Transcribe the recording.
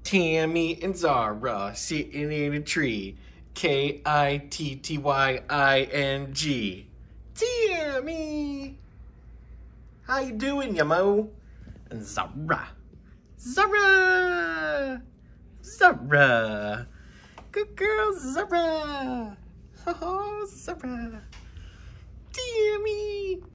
Tammy and Zahra sitting in a tree. Kittying. Tammy! How you doing, ya mo? And Zahra. Zahra! Zahra! Good girl, Zahra! Oh, Zahra! Tammy!